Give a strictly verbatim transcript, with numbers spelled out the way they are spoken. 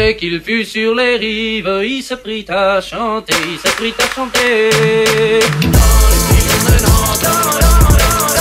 Dès qu'il fut sur les rives, il se prit à chanter, il se prit à chanter. Dans les films menant, dans, dans, dans,